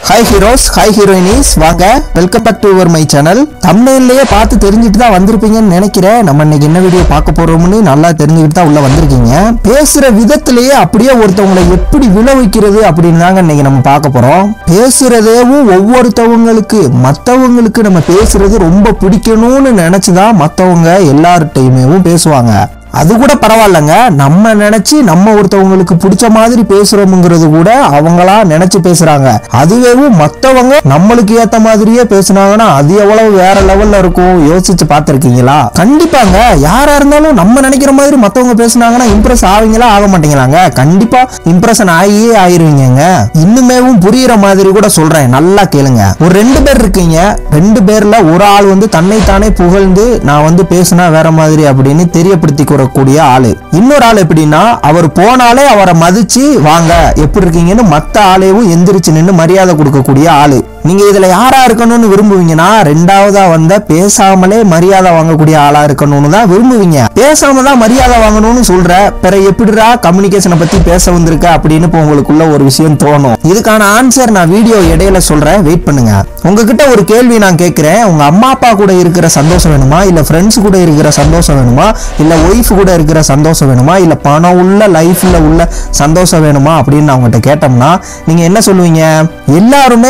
Hi heroes, hi heroines, வாங்க welcome back to your my channel. தம்ப்நெயில்லயே பார்த்து தெரிஞ்சிட்டு தான் வந்திருப்பீங்கன்னு நினைக்கிறேன். நம்ம இன்னைக்கு என்ன வீடியோ பார்க்க போறோம்னு நல்லா தெரிஞ்சுக்கிட்டு தான் உள்ள வந்திருக்கீங்க. பேசுற விதத்திலேயே அப்படியே ஒருத்தவங்களை எப்படி விளைவிக்கிறது அப்படின்னு தாங்க இன்னைக்கு நம்ம பார்க்க போறோம். பேசுறதேவும் ஒவ்வொருத்தவங்களுக்கு மற்றவங்களுக்கு நம்ம பேசுறது ரொம்ப பிடிக்கணும்னு நினைச்சுதான் மற்றவங்க எல்லார்ட்டையுமேவும் பேசுவாங்க. அது கூட பரவாயில்லைங்க, நம்ம நினைச்சு நம்ம ஒருத்தவங்களுக்கு பிடிச்ச மாதிரி பேசுறோம்ங்கிறது கூட அவங்களா நினைச்சு பேசுறாங்க. அதுவேவும் மத்தவங்க நம்மளுக்கு ஏத்த மாதிரியே பேசுனாங்கன்னா அது எவ்வளவு வேற லெவல்ல இருக்கும் யோசிச்சு பார்த்திருக்கீங்களா? கண்டிப்பாங்க, யாரா இருந்தாலும் நம்ம நினைக்கிற மாதிரி மத்தவங்க பேசுனாங்கன்னா இம்ப்ரெஸ் ஆவீங்களா ஆக மாட்டீங்களாங்க? கண்டிப்பா இம்ப்ரெஷன் ஆகியே ஆயிருவீங்க. இன்னுமேவும் புரியுற மாதிரி கூட சொல்றேன், நல்லா கேளுங்க. ஒரு 2 பேர் இருக்கீங்க. 2 பேர்ல ஒரு ஆள் தன்னைத்தானே புகழ்ந்து நான் பேசுனா வேற மாதிரி அப்படின்னு தெரியப்படுத்தி கூடிய ஆளு. இன்னொரு ஆள் எப்படின்னா, அவர் போனாலே அவரை மதிச்சு வாங்க எப்படி இருக்கீங்கன்னு மத்த ஆளையும் எந்திரிச்சு நின்று மரியாதை கொடுக்கக்கூடிய ஆளு. நீங்க இதுல யாரா இருக்கணும்னு விரும்புவீங்கன்னா, 2ஆவதா பேசாமலே மரியாதை வாங்கக்கூடிய ஆளா இருக்கணும்னு தான் விரும்புவீங்க. பேசாம தான் மரியாதை வாங்கணும்னு சொல்ற பிற எப்படிடா கம்யூனிகேஷனை பத்தி பேச வந்திருக்க அப்படின்னு உங்களுக்குள்ள ஒரு விஷயம் தோணும். இதுக்கான ஆன்சர் நான் வீடியோ இடையில சொல்றேன், வெயிட் பண்ணுங்க. உங்ககிட்ட ஒரு கேள்வி நான் கேட்கிறேன். உங்க அம்மா அப்பா கூட இருக்கிற சந்தோஷம் வேணுமா, இல்ல ஃப்ரெண்ட்ஸ் கூட இருக்கிற சந்தோஷம் வேணுமா, இல்ல ஒய்ஃப் கூட இருக்கிற சந்தோஷம் வேணுமா, இல்ல பணம் உள்ள லைஃப்ல உள்ள சந்தோஷம் வேணுமா அப்படின்னு நான் உங்ககிட்ட கேட்டோம்னா நீங்க என்ன சொல்லுவீங்க? எல்லாருமே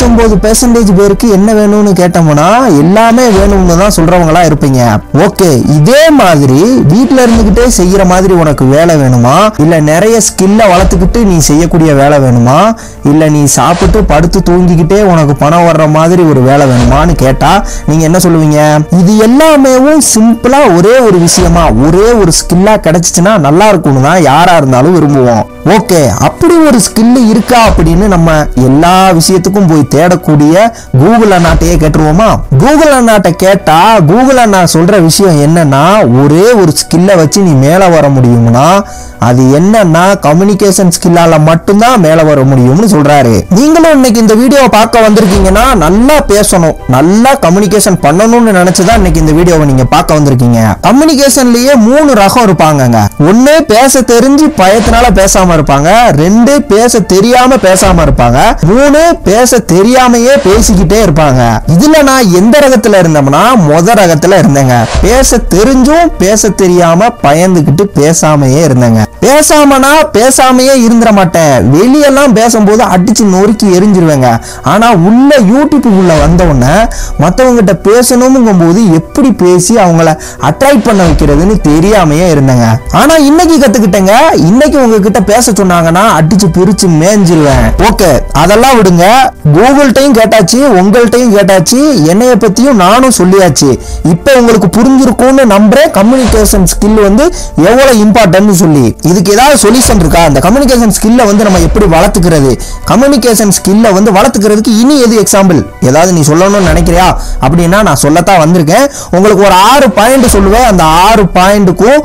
99% பேருக்கு என்ன வேணும்னு கேட்டோம்னா எல்லாமே வேணும்னு தான் சொல்றவங்களா இருப்பீங்க. ஓகே, இதே மாதிரி வீட்டுல இருந்துகிட்டே செய்யற மாதிரி உனக்கு வேலை வேணுமா, இல்ல நிறைய ஸ்கில்ல வளர்த்துக்கிட்டு நீ செய்யக்கூடிய வேலை வேணுமா, இல்ல நீ சாப்பிட்டு படுத்து தூங்கிக்கிட்டே உனக்கு பணம் வர்ற மாதிரி ஒரு வேலை வேணுமான்னு கேட்டா நீங்க என்ன சொல்லுவீங்க? இது எல்லாமே சிம்பிளா ஒரே ஒரு விஷயமா ஒரே ஒரு ஸ்கில்லா கிடைச்சிச்சுன்னா நல்லா இருக்கும்னு தான் யாரா இருந்தாலும் விரும்புவோம். ஓகே, அப்படி ஒரு ஸ்கில் இருக்கா அப்படின்னு நம்ம எல்லா விஷயத்துக்கும் போய் தேடக்கூடிய கூகுள் அண்ணாட்டையே கேட்டுருவோமா? கூகுள் அண்ணாட்ட கேட்டா கூகுள் அண்ணா சொல்ற விஷயம் என்னன்னா, ஒரே ஒரு ஸ்கில்ல வச்சு நீ மேல வர முடியும்னா அது என்னன்னா கம்யூனிகேஷன் ஸ்கில்லால மட்டும்தான் மேல வர முடியும்னு சொல்றாரு. நீங்களும் இன்னைக்கு இந்த வீடியோவை பார்க்க வந்திருக்கீங்கன்னா நல்லா பேசணும், நல்லா கம்யூனிகேஷன் பண்ணணும்னு நினைச்சுதான் இன்னைக்கு இந்த வீடியோவை நீங்க பார்க்க வந்திருக்கீங்க. கம்யூனிகேஷன்லயே 3 ரகம் இருப்பாங்க. 1 பேச தெரிஞ்சு பயத்தினால பேசாம இருப்பாங்க, 2 பேச தெரியாம பேசாம இருப்பாங்க, 3 பேச தெரியாமையே பேசிக்கிட்டே இருப்பாங்க. இதுல நான் எந்த ரகத்துல இருந்தோம்னா முத ரகத்துல இருந்தேங்க. பேச தெரிஞ்சும் பேச தெரியாம பயந்துகிட்டு பேசாமையே இருந்தேங்க. பேசாமனா பேசாமையே இருந்துட மாட்டேன், வெளியெல்லாம் பேசும்போது அடிச்சு நொறுக்கி எரிஞ்சிருவேங்க. ஆனா உள்ள யூடியூப் உள்ள வந்த உடனே மத்தவங்க கிட்ட பேசணும்ங்கும் போது எப்படி பேசி அவங்கள அட்ராக்ட் பண்ண வைக்கிறதுன்னு தெரியாமையே இருந்தேங்க. ஆனா இன்னைக்கு கத்துக்கிட்டேங்க. இன்னைக்கு உங்ககிட்ட பேச சொன்னாங்கன்னா அடிச்சு பிரிச்சு மேஞ்சிருவேன். ஓகே, அதெல்லாம் விடுங்க. கூகுள்டையும் கேட்டாச்சு, உங்கள்கிட்டையும் கேட்டாச்சு, என்னைய பத்தியும் நானும் சொல்லியாச்சு. இப்ப உங்களுக்கு புரிஞ்சிருக்கும்னு நம்புறேன் கம்யூனிகேஷன் ஸ்கில் எவ்வளவு இம்பார்ட்டன்ட் சொல்லி. இதுக்கு ஏதாவது சொல்யூஷன் இருக்கா? அந்த கம்யூனிகேஷன் ஸ்கில்ல நம்ம எப்படி வளர்த்துக்கிறது? கம்யூனிகேஷன் ஸ்கில்ல வளர்த்துக்கிறதுக்கு இனி எது எக்ஸாம்பிள் ஏதாவது நீ சொல்லணும்னு நினைக்கிறியா அப்படின்னா நான் சொல்லத்தான் வந்திருக்கேன். உங்களுக்கு ஒரு 6 பாயிண்ட் சொல்லுவேன். அந்த 6 பாயிண்ட்டுக்கும்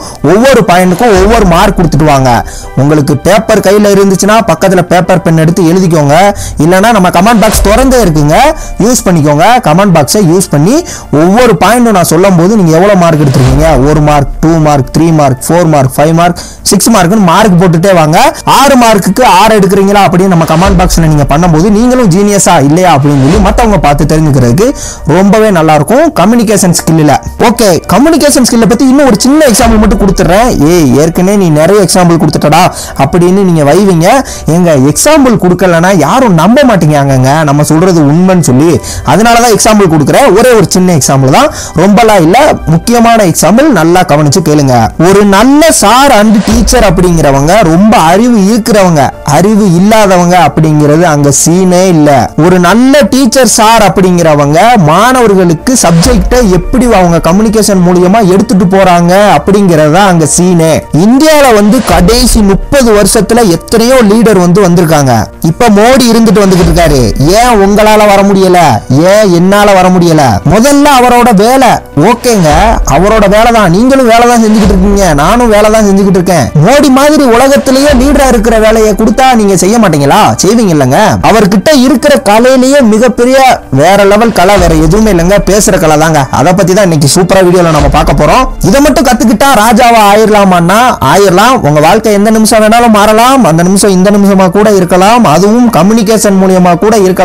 ஒவ்வொரு மார்க் கொடுத்துட்டு வாங்க. உங்களுக்கு பேப்பர் கையில இருந்துச்சுன்னா பக்கத்துல பேப்பர் பென் எடுத்து எழுதிக்கோங்க. இல்லைன்னா நம்ம கமெண்ட் பாக்ஸ் திறந்தே இருக்குங்க, யூஸ் பண்ணிக்கோங்க. கமெண்ட் பாக்ஸை யூஸ் பண்ணி ஒவ்வொரு பாயிண்ட்டும் நான் சொல்லும் போது நீங்க எவ்வளவு மார்க் எடுத்துருக்கீங்க, 1 mark, 2 mark, 3 mark, 4 mark, 5 mark, 6 மார்க்னு மார்க் போட்டுட்டே வாங்க. 6 மார்க்குக்கு 6 எடுக்கிறீங்களா அப்படின்னு நம்ம கமெண்ட் பாக்ஸ்ல நீங்க பண்ணும்போது நீங்களும் ஜீனியஸா இல்லையா அப்படின்னு சொல்லி மத்தவங்க பார்த்து தெரிஞ்சுக்கிறதுக்கு ரொம்பவே நல்லா இருக்கும் கம்யூனிகேஷன் ஸ்கில்ல. ஓகே, கம்யூனிகேஷன் ஸ்கில்ல பத்தி இன்னும் ஒரு சின்ன எக்ஸாம்பிள் மட்டும் கொடுத்துறேன். ஏற்கனவே நீ நிறைய எக்ஸாம்பிள் கொடுத்துட்டடா அப்படின்னு நீங்க வைவீங்க. எங்க எக்ஸாம்பிள் கொடுக்கலன்னா யாரும் நம்ப மாட்டீங்க நம்ம சொல்றது உண்மைன்னு சொல்லி. அதனாலதான் எக்ஸாம்பிள் கொடுக்குறேன். ஒரே ஒரு சின்ன எக்ஸாம்பிள் தான், ரொம்பலாம் இல்ல, முக்கியமான எக்ஸாம்பிள், நல்லா கவனிச்சு கேளுங்க. ஒரு நல்ல சார் அண்ட் டீச்சர் அப்படிங்கிறவங்க ரொம்ப அறிவு இருக்கிறவங்க, அறிவு இல்லாதவங்க அப்படிங்கிறது அங்க சீனே இல்ல. ஒரு நல்ல டீச்சர் சார் அப்படிங்கிறவங்க மாணவர்களுக்கு சப்ஜெக்ட எப்படி அவங்க கம்யூனிகேஷன் மூலமா எடுத்துட்டு போறாங்க அப்படிங்கறது அங்க சீனே. இந்தியால கடைசி 30 வருஷத்துல எத்தனையோ லீடர் வந்திருக்காங்க. இப்ப மோடி இருந்துட்டு வந்துகிட்டு இருக்காரு. ஏன் உங்களால வர முடியல, ஏன் என்னால வர முடியல? முதல்ல அவரோட வேலை. ஓகேங்க, அவரோட வேலை தான், நீங்களும் வேலை தான் செஞ்சுக்கிட்டு இருக்கீங்க, நானும் வேலை தான் செஞ்சுக்கிட்டு இருக்கேன். மோடி மாதிரி உலகத்திலேயே லீடரா இருக்கிற வேலையை கொடுத்தா நீங்க செய்ய மாட்டீங்களா? செய்வீங்க இல்லங்க. அவர்கிட்ட இருக்கிற கலையிலேயே மிகப்பெரிய வேற லெவல் கலை வேற எதுவுமே இல்லங்க, பேசுற கலை தாங்க. அதை பத்தி தான் இன்னைக்கு சூப்பரா வீடியோல நம்ம பார்க்க போறோம். இதை மட்டும் கத்துக்கிட்டா ராஜாவா ஆயிரலாமான்னா ஆயிரலாம். உங்க வாழ்க்கை எந்த நிமிஷம் வேணாலும் மாறலாம். அந்த நிமிஷம் இந்த நிமிஷமா கூட இருக்கலாம். அதுவும் கம்யூனிகேஷன் மூலமா கூட இருக்கலாம்.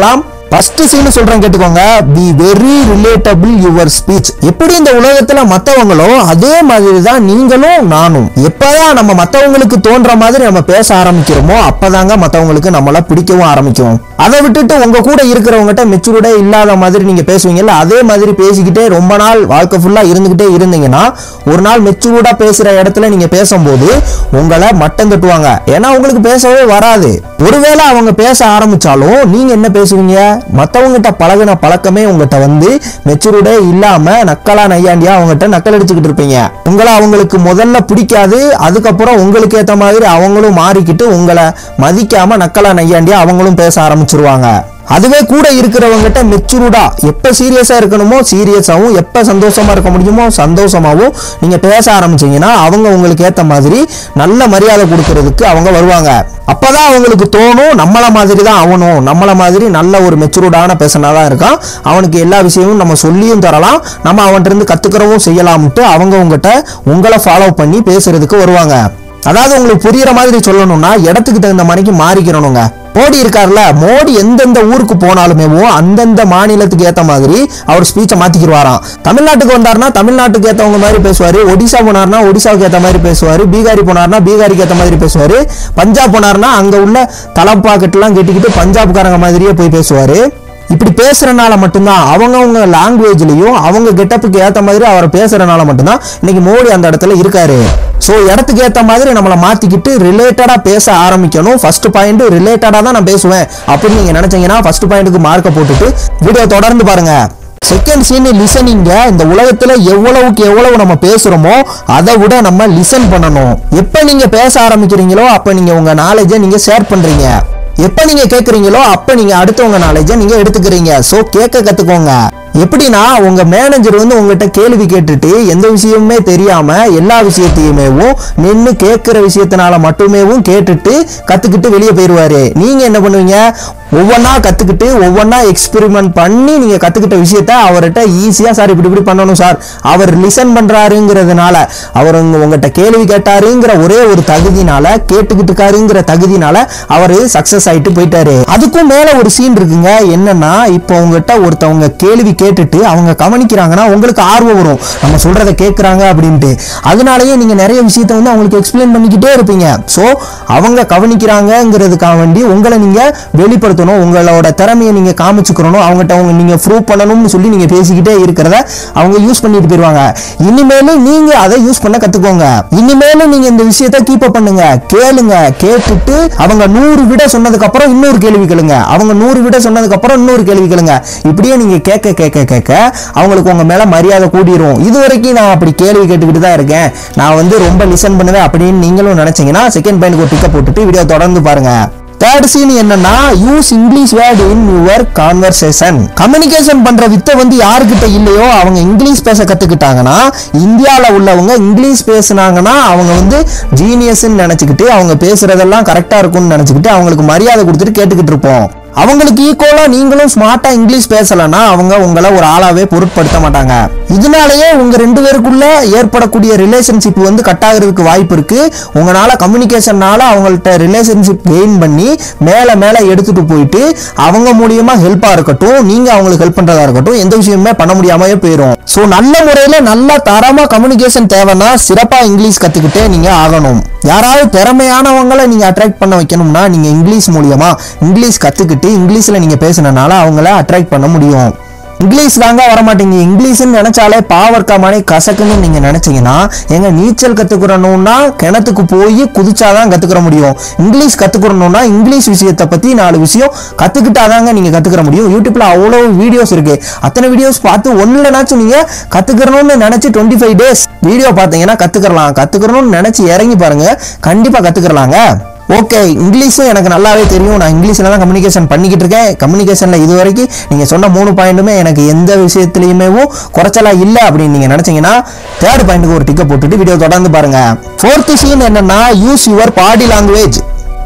பார்க்கலாம். ஃபர்ஸ்ட் சீன் சொல்றேன் கேட்டுக்கோங்க. Be very relatable your speech. எப்படி இந்த உலகத்துல மத்தவங்களோ அதே மாதிரி தான் நீங்களும் நானும். எப்பதான் நம்ம மத்தவங்களுக்கு தோன்ற மாதிரி நம்ம பேச ஆரம்பிக்கிறோமோ அப்பதாங்க மத்தவங்களுக்கு நம்மள பிடிக்கவும் ஆரம்பிக்கும். அதை விட்டுட்டு உங்க கூட இருக்கிறவங்ககிட்ட மெச்சூர்டே இல்லாத மாதிரி நீங்க பேசுவீங்கல்ல, அதே மாதிரி பேசிக்கிட்டே ரொம்ப நாள் வாழ்க்கை ஃபுல்லா இருந்துகிட்டே இருந்தீங்கன்னா ஒரு நாள் மெச்சூர்டா பேசுற இடத்துல நீங்க பேசும்போது உங்களை மட்டம் தட்டுவாங்க. ஏன்னா உங்களுக்கு பேசவே வராது. ஒருவேளை அவங்க பேச ஆரம்பிச்சாலும் நீங்க என்ன பேசுவீங்க? மத்தவங்கிட்ட பழகின பழக்கமே உங்ககிட்ட வந்து மெச்சூர்டே இல்லாம நக்கலா நையாண்டியா அவங்ககிட்ட நக்கல் அடிச்சுக்கிட்டு இருப்பீங்க. உங்களை அவங்களுக்கு முதல்ல பிடிக்காது, அதுக்கப்புறம் உங்களுக்கு ஏத்த மாதிரி அவங்களும் மாறிக்கிட்டு உங்களை மதிக்காம நக்கலா நையாண்டியா அவங்களும் பேச ஆரம்பிச்சிருவாங்க. அதுவே கூட இருக்கிறவங்கிட்ட மெச்சூர்டா எப்ப சீரியஸா இருக்கணுமோ சீரியஸாவும், எப்ப சந்தோஷமா இருக்க முடியுமோ சந்தோஷமாவும் நீங்க பேச ஆரம்பிச்சீங்கன்னா அவங்க உங்களுக்கு ஏத்த மாதிரி நல்ல மரியாதை கொடுக்கறதுக்கு அவங்க வருவாங்க. அப்பதான் அவங்களுக்கு தோணும் நம்மள மாதிரி தான் அவனும், நம்மள மாதிரி நல்ல ஒரு மெச்சூர்டான பேசனாதான் இருக்கான், அவனுக்கு எல்லா விஷயமும் நம்ம சொல்லியும் தரலாம், நம்ம அவன்கிட்ட இருந்து கத்துக்கிறவும் செய்யலாம்ட்டு அவங்க உங்ககிட்ட உங்களை ஃபாலோ பண்ணி பேசுறதுக்கு வருவாங்க. அதாவது உங்களுக்கு புரியுற மாதிரி சொல்லணும்னா இடத்துக்கு தகுந்த மாதிரிக்கு மாறிக்கிறணுங்க. மோடி இருக்காருல்ல, மோடி எந்தெந்த ஊருக்கு போனாலுமே அந்தந்த மாநிலத்துக்கு ஏத்த மாதிரி அவர் ஸ்பீச்சை மாத்திக்கிடுவாராம். தமிழ்நாட்டுக்கு வந்தாருன்னா தமிழ்நாட்டுக்கு ஏத்தவங்க மாதிரி பேசுவாரு, ஒடிசா போனார்னா ஒடிசாவுக்கு ஏத்த மாதிரி பேசுவாரு, பீகாரி போனார்னா பீகாரிக்கு ஏத்த மாதிரி பேசுவாரு, பஞ்சாப் போனார்னா அங்க உள்ள தலப்பாக்கெட்டெல்லாம் கட்டிக்கிட்டு பஞ்சாப்காரங்க மாதிரியே போய் பேசுவாரு. இப்படி பேசுறனால மட்டும்தான் அவங்க லாங்குவேஜ்லயும் அவங்க கெட்டப்புக்கு ஏத்த மாதிரி அவர் பேசுறனால மட்டும்தான் இன்னைக்கு மோடி அந்த இடத்துல இருக்காரு. சோ இடத்துக்கு ஏத்த மாதிரி நம்மளை மாத்திக்கிட்டு ரிலேட்டடா பேச ஆரம்பிக்கணும். ஃபர்ஸ்ட் பாயிண்ட் ரிலேட்டடா தான் நான் பேசுவேன் அப்படின்னு நீங்க நினைச்சீங்கன்னா ஃபர்ஸ்ட் பாயிண்ட்க்கு மார்க்க போட்டுட்டு வீடியோ தொடர்ந்து பாருங்க. Second scene listening. இந்த உலகத்துல எவ்வளவுக்கு எவ்வளவு நம்ம பேசுறோமோ அதை விட நம்ம லிசன் பண்ணணும். எப்ப நீங்க பேச ஆரம்பிக்கிறீங்களோ அப்ப நீங்க உங்க நாலேஜை நீங்க ஷேர் பண்றீங்க. எப்ப நீங்க கேக்குறீங்களோ அப்ப நீங்க அடுத்தவங்க நாலேஜை நீங்க எடுத்துக்கிறீங்க. சோ கேட்க கத்துக்கோங்க. எப்படின்னா உங்க மேனேஜர் வந்து உங்ககிட்ட கேள்வி கேட்டுட்டு எந்த விஷயமுமே தெரியாம எல்லா விஷயத்தையுமே நின்று கேட்கிற விஷயத்தினால மட்டுமே கேட்டுட்டு கத்துக்கிட்டு வெளியே போயிடுவாரு. நீங்க என்ன பண்ணுவீங்க? ஒவ்வொன்னா கத்துக்கிட்டு ஒவ்வொன்னா எக்ஸ்பெரிமெண்ட் பண்ணி நீங்க கத்துக்கிட்ட விஷயத்த அவர்கிட்ட ஈஸியா சார் இப்படி பண்ணணும் சார், அவர் லிசன் பண்றாருங்கிறதுனால, அவர் உங்ககிட்ட கேள்வி கேட்டாருங்கிற ஒரே ஒரு தகுதினால, கேட்டுக்கிட்டு இருக்காருங்கிற தகுதினால அவரு சக்சஸ் ஆயிட்டு போயிட்டாரு. அதுக்கும் மேல ஒரு சீன் இருக்குங்க. என்னன்னா இப்போ உங்ககிட்ட ஒருத்தவங்க கேள்வி கேட்டுட்டு அவங்க கவனிக்கிறாங்கன்னா உங்களுக்கு ஆர்வம் வரும், நம்ம சொல்றதை கேட்கறாங்க அப்படின்ட்டு. அதனாலயே நீங்க நிறைய விஷயத்த வந்து அவங்களுக்கு எக்ஸ்பிளைன் பண்ணிக்கிட்டே இருப்பீங்க. சோ அவங்க கவனிக்கிறாங்கிறதுக்காக வேண்டி உங்களை நீங்க வெளிப்படுத்த, உங்களோட திறமையை நீங்க காமிச்சுக்கணும், அவங்ககிட்ட நீங்க ப்ரூவ் பண்ணணும்னு சொல்லி நீங்க பேசிக்கிட்டே இருக்கிறத அவங்க யூஸ் பண்ணிட்டு போயிருவாங்க. இனிமேலும் நீங்க அதை யூஸ் பண்ண கத்துக்கோங்க. இனிமேலும் நீங்க இந்த விஷயத்தை கீப் அப் பண்ணுங்க. கேளுங்க, கேட்டுட்டு அவங்க 100 விட சொன்னதுக்கு அப்புறம் இன்னொரு கேள்வி கேளுங்க, அவங்க 100 விட சொன்னதுக்கு அப்புறம் இன்னொரு கேள்வி கேளுங்க. இப்படியே நீங்க கேட்க கேட்க கேட்க அவங்களுக்கு உங்க மேல மரியாதை கூடிரும். இது வரைக்கும் நான் அப்படி கேள்வி கேட்டுக்கிட்டு தான் இருக்கேன், நான் வந்து ரொம்ப லிசன் பண்ணுவேன் அப்படின்னு நீங்களும் நினைச்சீங்கன்னா செகண்ட் பாயிண்ட் ஒரு டிக்க போட்டுட்டு வீடியோ தொடர்ந்து பாருங்க. தேர்ட் சீன் என்னன்னா use English word in your conversation. Communication பண்ற வித்தை வந்து யாருக்கிட்ட இல்லையோ அவங்க இங்கிலீஷ் பேச கத்துக்கிட்டாங்கன்னா, இந்தியாவில் உள்ளவங்க இங்கிலீஷ் பேசுனாங்கன்னா அவங்க வந்து ஜீனியஸ்ன்னு நினைச்சுக்கிட்டு அவங்க பேசுறதெல்லாம் கரெக்டா இருக்கும்னு நினைச்சுக்கிட்டு அவங்களுக்கு மரியாதை கொடுத்துட்டு கேட்டுக்கிட்டு இருப்போம். அவங்களுக்கு ஈக்குவலா நீங்களும் ஸ்மார்ட்டா இங்கிலீஷ் பேசலன்னா அவங்க உங்களை ஒரு ஆளாவே பொருட்படுத்த மாட்டாங்க. இதனாலேயே உங்க 2 பேருக்குள்ள ஏற்படக்கூடிய ரிலேஷன்ஷிப் வந்து கட் ஆகிறதுக்கு வாய்ப்பு இருக்கு. உங்களால கம்யூனிகேஷனால அவங்கள்ட்ட ரிலேஷன்ஷிப் கெயின் பண்ணி மேல மேல எடுத்துட்டு போயிட்டு அவங்க மூலியமா ஹெல்ப்பா இருக்கட்டும், நீங்க அவங்களுக்கு ஹெல்ப் பண்றதா இருக்கட்டும், எந்த விஷயமுமே பண்ண முடியாம போயிடும். சோ நல்ல முறையில நல்ல தரமா கம்யூனிகேஷன் தேவைன்னா சிறப்பா இங்கிலீஷ் கத்துக்கிட்டே நீங்க ஆகணும். யாராவது திறமையானவங்களை நீங்க அட்ராக்ட் பண்ண வைக்கணும்னா நீங்க இங்கிலீஷ் மூலியமா இங்கிலீஷ் கத்துக்கிட்டு இங்கிலீஷ்ல நீங்க பேசுனனால அவங்கள அட்ராக்ட் பண்ண முடியும். இங்கிலீஷ் தாங்க வரமாட்டீங்க, இங்கிலீஷ்னு நினைச்சாலே பாவர்க்காமனே கசக்குன்னு நீங்க நினைச்சீங்கன்னா எங்க நீச்சல் கத்துக்கிறணும்னா கிணத்துக்கு போய் குதிச்சாதான் கத்துக்கிற முடியும். இங்கிலீஷ் கத்துக்கிறணும்னா இங்கிலீஷ் விஷயத்தை பத்தி 4 விஷயம் கத்துக்கிட்டாதாங்க நீங்க கத்துக்கிற முடியும். யூடியூப்ல அவ்வளவு வீடியோஸ் இருக்கு, அத்தனை வீடியோஸ் பார்த்து ஒன்னுலனாச்சும் நீங்க கத்துக்கிறணும்னு நினைச்சு 25 days வீடியோ பார்த்தீங்கன்னா கத்துக்கிறணும்னு நினைச்சு இறங்கி பாருங்க, கண்டிப்பா கத்துக்கிறலாங்க. ஓகே, இங்கிலீஷும் எனக்கு நல்லாவே தெரியும், நான் இங்கிலீஷ்ல தான் கம்யூனிகேஷன் பண்ணிக்கிட்டு இருக்கேன். கம்யூனிகேஷன்ல இது வரைக்கும் நீங்க சொன்ன 3 பாயிண்ட்டுமே எனக்கு எந்த விஷயத்திலயுமே குறைச்சலா இல்லை அப்படின்னு நீங்க நினைச்சீங்கன்னா தேர்ட் பாயிண்ட்டுக்கு ஒரு டிக்க போட்டுட்டு வீடியோ தொடர்ந்து பாருங்க. 4th சீன் என்னன்னா யூஸ் யுவர் பாடி லாங்குவேஜ்.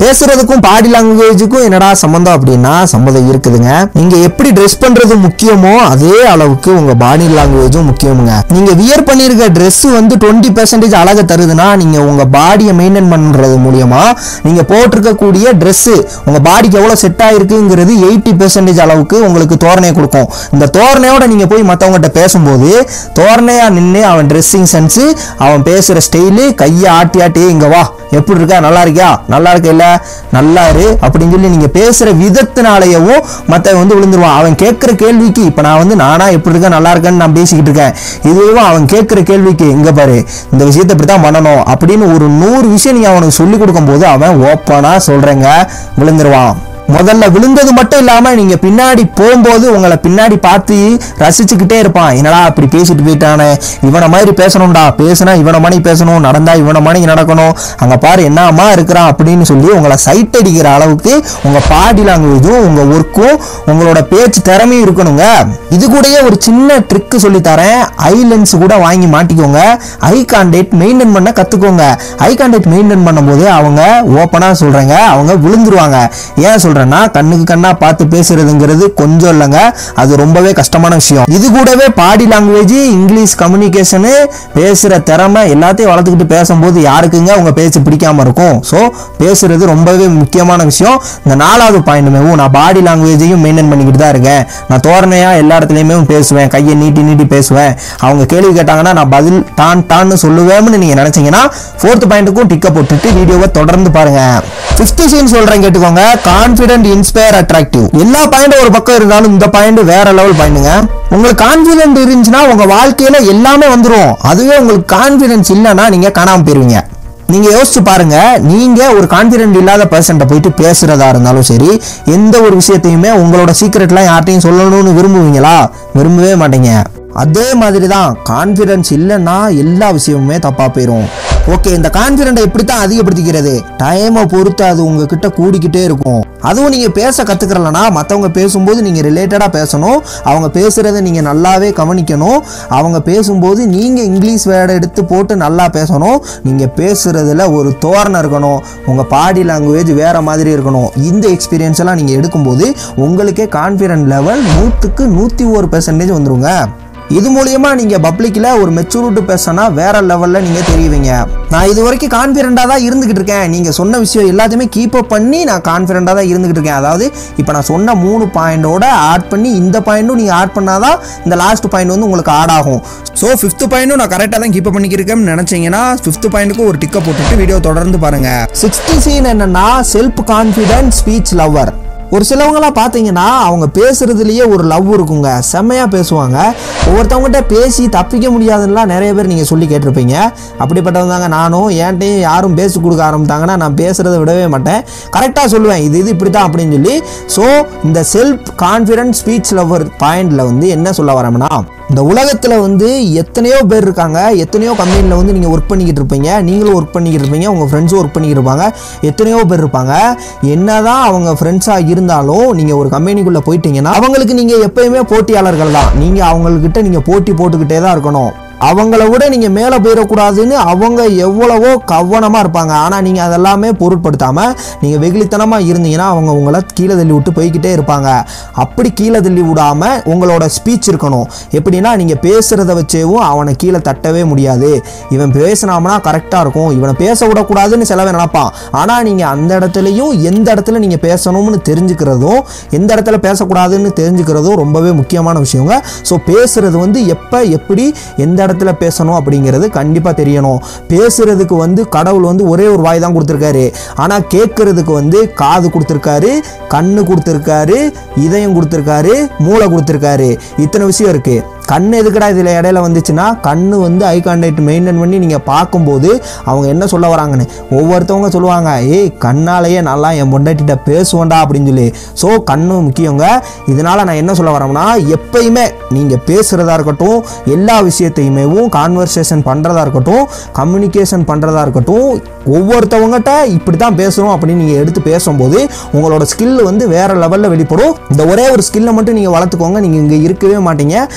பேசுறதுக்கும் பாடி லாங்குவேஜுக்கும் என்னடா சம்பந்தம் அப்படின்னா சம்பந்தம் இருக்குதுங்க. நீங்க எப்படி ட்ரெஸ் பண்றது முக்கியமோ அதே அளவுக்கு உங்க பாடி லாங்குவேஜும் முக்கியமுங்க. நீங்க வியர் பண்ணிருக்க ட்ரெஸ் வந்து 20% அழகை தருதுன்னா நீங்க உங்க பாடியை மெயின்டைன் பண்றது மூலியமா நீங்க போட்டிருக்கக்கூடிய ட்ரெஸ் உங்க பாடிக்கு எவ்வளவு செட் ஆயிருக்குங்கிறது 80% அளவுக்கு உங்களுக்கு தோரணையை கொடுக்கும். இந்த தோரணையோட நீங்க போய் மற்றவங்ககிட்ட பேசும்போது தோரணையா நின்று அவன் ட்ரெஸ்ஸிங் சென்ஸ், அவன் பேசுற ஸ்டைலு, கையை ஆட்டி ஆட்டி இங்க வா எப்படி இருக்கா, நல்லா இருக்கியா, நல்லா இருக்க இல்ல நல்லா இரு அப்படின்னு சொல்லி நீங்க பேசுற விதத்தினாலேயவும் மத்த வந்து விழுந்துருவான். அவன் கேட்கிற கேள்விக்கு இப்ப நான் வந்து நானா எப்படி இருக்கேன் நல்லா இருக்கேன்னு நான் பேசிக்கிட்டு இருக்கேன், இதுவும் அவன் கேட்கிற கேள்விக்கு இங்க பாரு இந்த விஷயத்தை இப்படித்தான் பண்ணணும் அப்படின்னு ஒரு 100 விஷயம் நீங்க அவனுக்கு சொல்லி கொடுக்கும் போது அவன் ஓப்பனா சொல்றேங்க விழுந்துருவான். முதல்ல விழுந்தது மட்டும் இல்லாம நீங்க பின்னாடி போகும்போது உங்களை பின்னாடி பார்த்து ரசிச்சுக்கிட்டே இருப்பான். என்னடா இப்படி பேசிட்டு போயிட்டானே, இவனை மாதிரி பேசணும்டா, பேசுனா இவனை மணி பேசணும், நடந்தா இவனை மணி நடக்கணும், அங்க பாரு என்னமா இருக்கிறான் அப்படின்னு சொல்லி உங்களை சைட் அடிக்கிற அளவுக்கு உங்க பாடி லாங்குவேஜும் உங்க ஒர்க்கும் உங்களோட பேச்சு திறமையும் இருக்கணுங்க. இது கூடயே ஒரு சின்ன ட்ரிக் சொல்லி தரேன். ஐ லென்ஸ் கூட வாங்கி மாட்டிக்கோங்க. ஐ கான்டாக்ட் மெயின்டைன் பண்ண கத்துக்கோங்க. ஐ கான்டாக்ட் மெயின்டைன் பண்ணும்போது அவங்க ஓப்பனா சொல்றாங்க அவங்க விழுந்துருவாங்க. ஏன் சொல்றேன், கண்ணுக்கு கண்ணா பார்த்து பேசுறதுங்கிறது கொஞ்சம் இல்லைங்க, அது ரொம்பவே கஷ்டமான விஷயம். இது கூடவே பாடி லாங்குவேஜ், இங்கிலீஷ் கம்யூனிகேஷனு, பேசுற திறமை எல்லாத்தையும் வளர்த்துக்கிட்டு பேசும்போது யாருக்குங்க உங்க பேச்சு பிடிக்காம இருக்கும். ஸோ பேசுறது ரொம்பவே முக்கியமான விஷயம். இந்த 4வது பாயிண்ட்டுமே நான் பாடி லாங்குவேஜையும் மெயின்டைன் பண்ணிக்கிட்டு தான் இருக்கேன். நான் தோரணையா எல்லா இடத்துலையுமே பேசுவேன், கையை நீட்டி நீட்டி பேசுவேன். அவங்க கேள்வி கேட்டாங்கன்னா நான் பதில் டான்னு சொல்லுவேன்னு நீங்க நினைச்சீங்கன்னா 4th பாயிண்ட்டுக்கும் டிக்க போட்டுட்டு வீடியோவை தொடர்ந்து பாருங்க. 5th சீன் சொல்றேன் கேட்டுக்கோங்க. Confident, inspire, attractive. எல்லா பாயிண்டும் ஒரு பக்கம் இருந்தாலும் இந்த பாயிண்ட் வேற லெவல் பாயிண்ட்ங்க. உங்களுக்கு கான்ஃபிடென்ட் இருந்துச்சுன்னா உங்க வாழ்க்கையில எல்லாமே வந்துடும். அதுவே உங்களுக்கு கான்ஃபிடன்ஸ் இல்லைன்னா நீங்க காணாம போயிருவீங்க. நீங்க யோசிச்சு பாருங்க, நீங்க ஒரு கான்ஃபிடென்ட் இல்லாத பர்சன்ட்ட போயிட்டு பேசுறதா இருந்தாலும் சரி, எந்த ஒரு விஷயத்தையுமே உங்களோட சீக்ரெட்லாம் யார்ட்டையும் சொல்லணும்னு விரும்புவீங்களா? விரும்பவே மாட்டீங்க. அதே மாதிரி தான் கான்ஃபிடன்ஸ் இல்லைன்னா எல்லா விஷயமுமே தப்பா போயிடும். ஓகே, இந்த கான்ஃபிடென்ட்டை எப்படித்தான் அதிகப்படுத்திக்கிறது? டைமை பொறுத்து அது உங்ககிட்ட கூடிக்கிட்டே இருக்கும். அதுவும் நீங்க பேச கத்துக்கிறலனா மற்றவங்க பேசும்போது நீங்க ரிலேட்டடா பேசணும். அவங்க பேசுறதை நீங்க நல்லாவே கவனிக்கணும். அவங்க பேசும்போது நீங்க இங்கிலீஷ் வேர்டை எடுத்து போட்டு நல்லா பேசணும். நீங்க பேசுறதுல ஒரு தோரணை இருக்கணும். உங்க பாடி லாங்குவேஜ் வேற மாதிரி இருக்கணும். இந்த எக்ஸ்பீரியன்ஸ் எல்லாம் நீங்க எடுக்கும்போது உங்களுக்கே கான்ஃபிடென்ட் லெவல் 100க்கு 101% வந்துருங்க. இது மூலியமா நீங்க பப்ளிக்ல ஒரு மெச்சூரிட்டி பேசினா வேற லெவல்ல நீங்க தெரியுவீங்க. நான் இது வரைக்கும் கான்ஃபிடென்ட்டா தான் இருந்துகிட்டு இருக்கேன். நீங்க சொன்ன விஷயம் எல்லாத்தையுமே கீப் அப் பண்ணி நான் கான்ஃபிடென்ட்டா தான் இருந்துகிட்டு இருக்கேன். அதாவது இப்போ நான் சொன்ன 3 பாயிண்டோட ஆட் பண்ணி இந்த பாயிண்டும் நீங்க ஆட் பண்ணாதான் இந்த லாஸ்ட் பாயிண்ட் வந்து உங்களுக்கு ஆட் ஆகும். ஸோ 5th பாயிண்டும் நான் கரெக்டாக தான் கீப் அப் பண்ணிக்கிறேன்னு நினைச்சீங்கன்னா 5th பாயிண்ட்டுக்கு ஒரு டிக்கை போட்டுட்டு வீடியோ தொடர்ந்து பாருங்க. 6th சீன் என்னன்னா செல்ஃப் கான்ஃபிடென்ட், ஸ்பீச் லவ்வர். ஒரு சிலவங்களாம் பார்த்தீங்கன்னா அவங்க பேசுறதுலேயே ஒரு லவ் இருக்குங்க, செம்மையாக பேசுவாங்க. ஒவ்வொருத்தவங்ககிட்ட பேசி தப்பிக்க முடியாதுன்னெலாம் நிறைய பேர் நீங்கள் சொல்லி கேட்டிருப்பீங்க. அப்படிப்பட்டவங்க தாங்க நானும். என்கிட்டையும் யாரும் பேசி கொடுக்க ஆரம்பித்தாங்கன்னா நான் பேசுகிறத விடவே மாட்டேன், கரெக்டாக சொல்லுவேன் இது இப்படி தான் அப்படின்னு சொல்லி. ஸோ இந்த செல்ஃப் கான்ஃபிடென்ட், ஸ்பீச் லவ்வர் பாயிண்டில் வந்து என்ன சொல்ல வரேன்னா, இந்த உலகத்தில் வந்து எத்தனையோ பேர் இருக்காங்க. எத்தனையோ கம்பெனியில் வந்து நீங்கள் ஒர்க் பண்ணிக்கிட்டு இருப்பீங்க, நீங்களும் ஒர்க் பண்ணிக்கிட்டு இருப்பீங்க, உங்கள் ஃப்ரெண்ட்ஸும் ஒர்க் பண்ணிக்கிட்டு இருப்பாங்க. எத்தனையோ பேர் இருப்பாங்க. என்னதான் அவங்க ஃப்ரெண்ட்ஸாக இருந்தாலும் நீங்கள் ஒரு கம்பெனிக்குள்ளே போயிட்டீங்கன்னா அவங்களுக்கு நீங்கள் எப்பயுமே போட்டியாளர்கள் தான். நீங்கள் அவங்கக்கிட்ட நீங்கள் போட்டி போட்டுக்கிட்டே தான் இருக்கணும். அவங்கள விட நீங்கள் மேலே போயிடக்கூடாதுன்னு அவங்க எவ்வளவோ கவனமாக இருப்பாங்க. ஆனால் நீங்கள் அதெல்லாமே பொருட்படுத்தாமல் நீங்கள் வெகுளித்தனமாக இருந்தீங்கன்னா அவங்க உங்களை கீழே தள்ளி விட்டு போய்கிட்டே இருப்பாங்க. அப்படி கீழே தள்ளி விடாமல் உங்களோட ஸ்பீச் இருக்கணும். எப்படின்னா நீங்கள் பேசுகிறத வச்சேவும் அவனை கீழே தட்டவே முடியாது. இவன் பேசினாம்னா கரெக்டாக இருக்கும், இவனை பேச விடக்கூடாதுன்னு சிலவே நினைப்பான். ஆனால் நீங்கள் அந்த இடத்துலையும் எந்த இடத்துல நீங்கள் பேசணும்னு தெரிஞ்சுக்கிறதும் எந்த இடத்துல பேசக்கூடாதுன்னு தெரிஞ்சுக்கிறதும் ரொம்பவே முக்கியமான விஷயங்க. ஸோ பேசுகிறது வந்து எப்போ எப்படி எந்த இடத்துல பேசணும் அப்படிங்கிறது கண்டிப்பாக தெரியணும். பேசுறதுக்கு வந்து கடவுள் வந்து ஒரே ஒரு வாய் தான் கொடுத்துருக்காரு. ஆனால் கேட்கறதுக்கு வந்து காது கொடுத்துருக்காரு, கண்ணு கொடுத்துருக்காரு, இதயம் கொடுத்துருக்காரு, மூளை கொடுத்துருக்காரு. இத்தனை விஷயம் இருக்கு. கண் எதுக்கடா இதில் இடையில வந்துச்சுன்னா, கண்ணு வந்து ஐ கான்டாக்ட் மெயின்டைன் பண்ணி நீங்கள் பார்க்கும்போது அவங்க என்ன சொல்ல வராங்கன்னு ஒவ்வொருத்தவங்க சொல்லுவாங்க, ஏய் கண்ணாலேயே நல்லா என் பொண்டாட்டிட்ட பேசுவேண்டா அப்படின்னு சொல்லி. ஸோ கண்ணு முக்கியங்க. இதனால் நான் என்ன சொல்ல வரேன்னா, எப்பயுமே நீங்கள் பேசுகிறதா இருக்கட்டும், எல்லா விஷயத்தையுமே கான்வர்சேஷன் பண்ணுறதா இருக்கட்டும், கம்யூனிகேஷன் பண்ணுறதா இருக்கட்டும், ஒவ்வொருத்தவங்ககிட்ட இப்படி தான் பேசணும் அப்படின்னு நீங்கள் எடுத்து பேசும்போது உங்களோட ஸ்கில் வந்து வேறு லெவலில் வெளிப்படும். இந்த ஒரே ஒரு ஸ்கில்லை மட்டும் நீங்கள் வளர்த்துக்கோங்க, நீங்கள் இங்கே இருக்கவே மாட்டீங்க. வேறு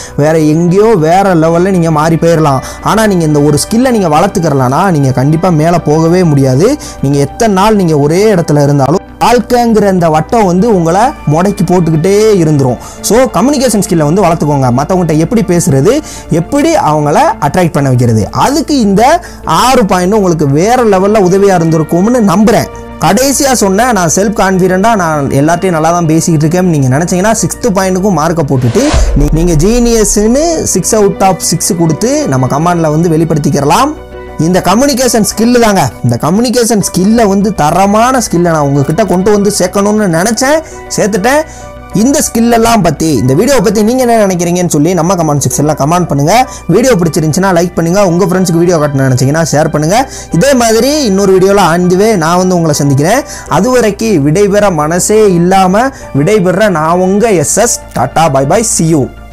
நீங்கள் எங்கேயோ வேறு லெவலில் நீங்கள் மாறி போயிடலாம். ஆனால் நீங்கள் இந்த ஒரு ஸ்கில்லை நீங்கள் வளர்த்துக்கிறலனா நீங்கள் கண்டிப்பாக மேலே போகவே முடியாது. நீங்கள் எத்தனை நாள் நீங்கள் ஒரே இடத்துல இருந்தாலும் வாழ்க்கைங்கிற இந்த வட்டம் வந்து உங்களை முடக்கி போட்டுக்கிட்டே இருந்துரும். ஸோ கம்யூனிகேஷன் ஸ்கில்லை வந்து வளர்த்துக்கோங்க. மற்றவங்கள்ட்ட எப்படி பேசுறது, எப்படி அவங்கள அட்ராக்ட் பண்ண வைக்கிறது, அதுக்கு இந்த 6 பாயிண்ட் உங்களுக்கு வேறு லெவலில் உதவியாக இருந்திருக்கும்னு நம்புகிறேன். கடைசியாக சொன்னேன், நான் செல்ஃப் கான்ஃபிடென்ட்டாக நான் எல்லாத்தையும் நல்லா தான் பேசிக்கிட்டு இருக்கேன் நீங்கள் நினச்சிங்கன்னா 6th பாயிண்ட்டுக்கும் மார்க்கை போட்டுட்டு நீங்கள் ஜீனியஸ்ன்னு 6 out of 6 கொடுத்து நம்ம கமாண்டில் வந்து வெளிப்படுத்திக்கிறலாம். இந்த கம்யூனிகேஷன் ஸ்கில்லு தாங்க. இந்த கம்யூனிகேஷன் ஸ்கில்லை வந்து தரமான ஸ்கில்லை நான் உங்ககிட்ட கொண்டு வந்து சேர்க்கணும்னு நினச்சேன், சேர்த்துட்டேன். இந்த ஸ்கில்லெல்லாம் பற்றி, இந்த வீடியோவை பற்றி நீங்கள் என்ன நினைக்கிறீங்கன்னு சொல்லி நம்ம கமெண்ட் செக்ஷனில் கமெண்ட் பண்ணுங்கள். வீடியோ பிடிச்சிருந்துச்சுன்னா லைக் பண்ணுங்கள். உங்கள் ஃப்ரெண்ட்ஸுக்கு வீடியோ காட்டணும்னு நினச்சிங்கன்னா ஷேர் பண்ணுங்கள். இதே மாதிரி இன்னொரு வீடியோவில் ஆண்டுவே நான் வந்து உங்களை சந்திக்கிறேன். அது வரைக்கும் விடைபெற மனசே இல்லாமல் விடைபெற நான் உங்கள் SS. Tata, bye bye, see you.